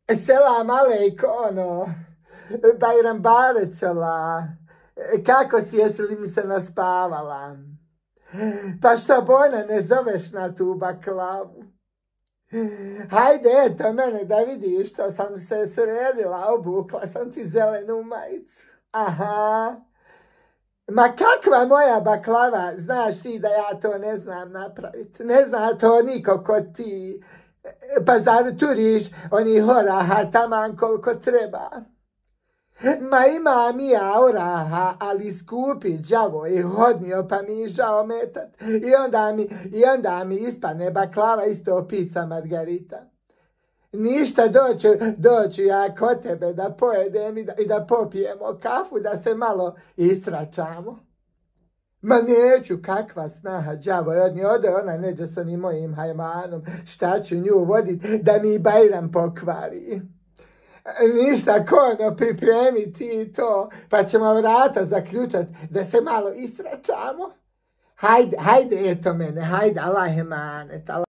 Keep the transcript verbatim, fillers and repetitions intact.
Selam alejko, ono, Bajram Barećala, kako si, jesi li mi se naspavala? Pa što, Bona, ne zoveš na tu baklavu? Hajde, eto mene da vidiš što sam se sredila, obukla sam ti zelenu majicu. Aha. Ma kakva moja baklava, znaš ti da ja to ne znam napraviti. Ne zna to niko ko ti. Pa zar turiš onih oraha taman koliko treba? Ma imam i ja oraha, ali skupi đavo i hodnio pa mi je žao metat. I onda mi, i onda mi ispadne baklava isto pisa Margarita. Ništa, doću, doću ja kod tebe da pojedem i da, i da popijemo kafu, da se malo istračamo. Ma neću, kakva snaha, đavo, odni ode ona neđe sa ni mojim hajmanom, šta ću nju vodit da mi Bajram pokvari. Ništa, kono, pripremi ti to, pa ćemo vrata zaključat da se malo istračamo. Hajde, hajde, eto mene, hajde, Allah emanet, Allah.